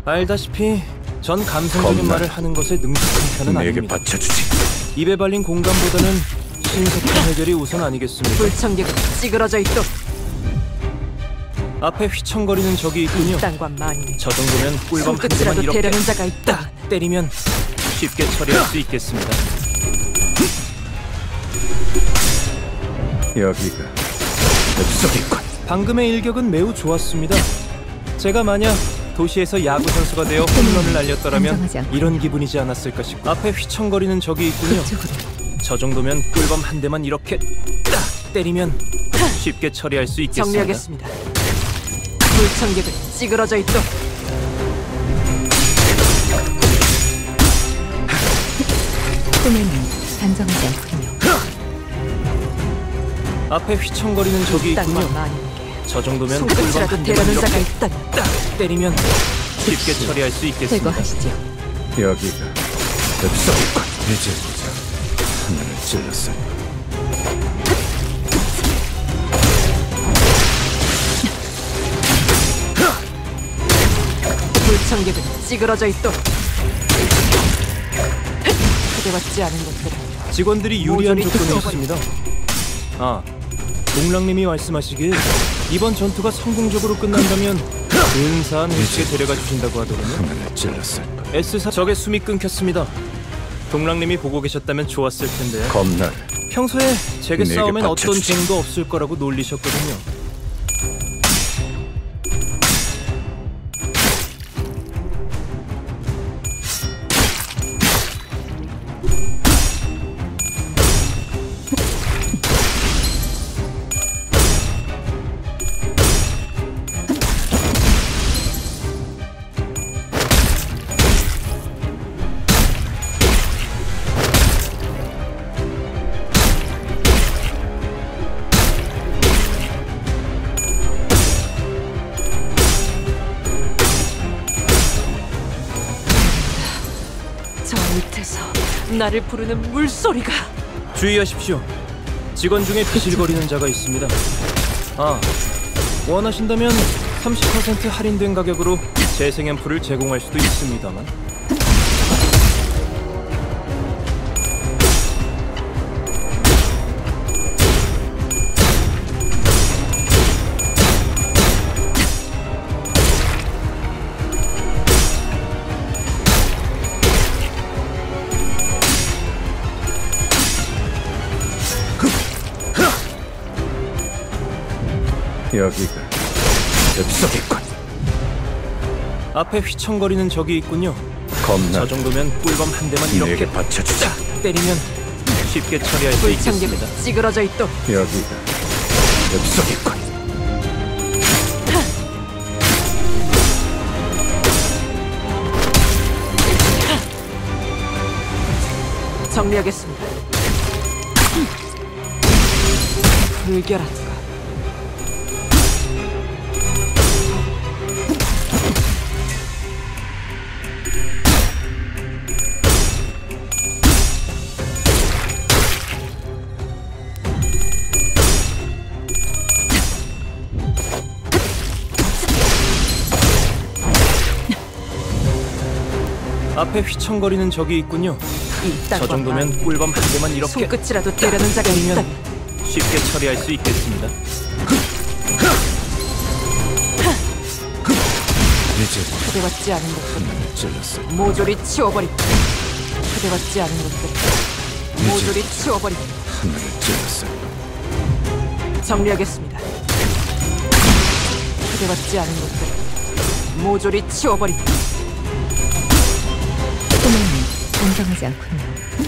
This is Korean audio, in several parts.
알다시피 전 감성적인 말을 하는 것에 능숙한 편은 내게 아닙니다. 바쳐주지. 입에 발린 공감보다는 신속한 해결이 우선 아니겠습니까? 불청객은 찌그러져 있도. 앞에 휘청거리는 적이 있군요. 땅과 만인의 저 정도면 꿀밤 한 대만 손끝이라도 이렇게 대려는 자가 있다. 딱 때리면 쉽게 처리할 수 있겠습니다. 여기가 엽석이군. 방금의 일격은 매우 좋았습니다. 제가 만약 도시에서 야구 선수가 되어 홈런을 날렸더라면 이런 기분이지 않았을까 싶고 앞에 휘청거리는 적이 있군요. 저 정도면 꿀밤 한 대만 이렇게 딱 때리면 쉽게 처리할 수 있겠습니다. 정리하겠습니다. 불청객은 찌그러져 있도. 꿈에는 단정하지 않군요. 앞에 휘청거리는 적이 땅과 있군요. 만인에게 저 정도면 꿀밤 손끝이라도 한 대만 대려는 자가 이렇게 있다. 딱 때리면 쉽게 처리할 수 있겠습니다. 제거하시죠. 여기가 엽석이군. 이제 보자. 하늘을 찔렀어. 불청객은 찌그러져 있도. 초대받지 않은 것들은 직원들이 유리한 모조리 조건이 뜯어버리- 있습니다. 아, 동랑님이 말씀하시길 이번 전투가 성공적으로 끝난다면 근사한 회식에 데려가 주신다고 하더군요. 하늘을 찔렀어. S사 적의 숨이 끊겼습니다. 동랑님이 보고 계셨다면 좋았을 텐데 겁날. 평소에 제게 내게 싸우면 어떤 받쳐주지. 죄도 없을 거라고 놀리셨거든요. 저 밑에서 나를 부르는 물소리가. 주의하십시오. 직원 중에 비실거리는 자가 있습니다. 아, 원하신다면 30% 할인된 가격으로 재생 앰플을 제공할 수도 있습니다만 여기가 엽석이군. 앞에 휘청거리는 적이 있군요. 겁날. 저 정도면 꿀밤 한 대만 이렇게 내게 바쳐주지. 딱 때리면 쉽게 처리할 수 불청객은 있겠습니다. 찌그러져 있도. 여기가 엽석이군. 정리하겠습니다. 불결한가. 앞에 휘청거리는 적이 있군요. 이 저 땅과 정도면 만인에게 꿀밤 한 대만 이렇게 손끝이라도 대려는 자가 있다. 때리면 쉽게 처리할 수 있겠습니다. 이제 초대받지 않은 것들 하늘을 찔렀어. 모조리 치워버리고. 초대받지 않은 것들 모조리 치워버리고. 하늘을 찔렀어. 정리하겠습니다. 초대받지 않은 것들 모조리 치워버리고. 꿈에는 단정하지 않군요.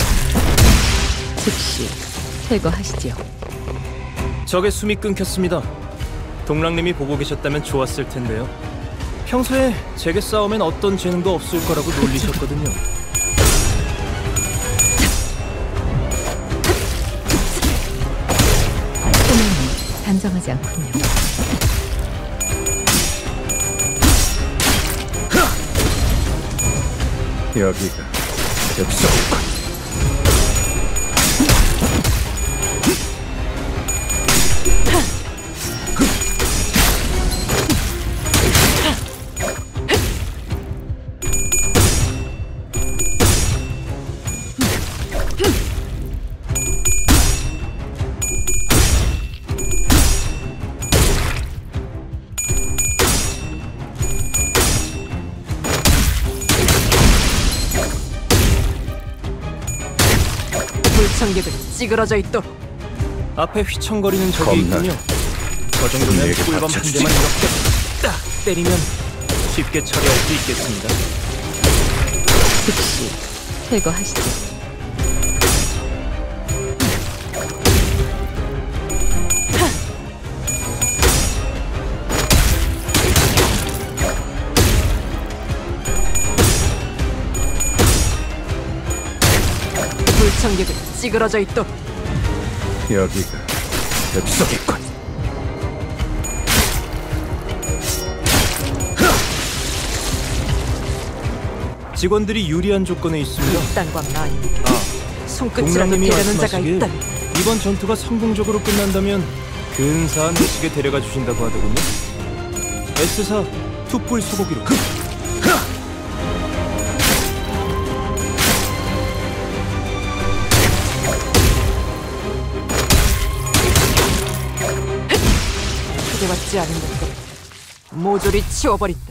즉시 제거하시죠. 적의 숨이 끊겼습니다. 동랑님이 보고 계셨다면 좋았을 텐데요. 평소에 제게 싸우면 어떤 재능도 없을 거라고 놀리셨거든요. 꿈에는 단정하지 않군요. 여기가 엽석이군. 불청객은 찌그러져 있도록. 앞에 휘청거리는 적이 겁나. 있군요. 저 정도면 내게 꿀밤 한 받쳐주지. 대만 이렇게 딱 때리면 쉽게 처리할 수 있겠습니다. 즉시 퇴거하시죠. 불청객은 찌그러져 있도록. 여기가 뱃속이군. 직원들이 유리한 조건에 있습니다. 딴과 나이. 손끝이라도 동남님이 대려는 자가 말씀하시길 있다. 이번 전투가 성공적으로 끝난다면 근사한 회식에 데려가 주신다고 하더군요. S사 투뿔 소고기로. 초대받지 않은 것도 모조리 치워버린다.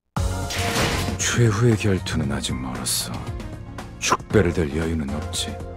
최후의 결투는 아직 멀었어. 축배를 들 여유는 없지.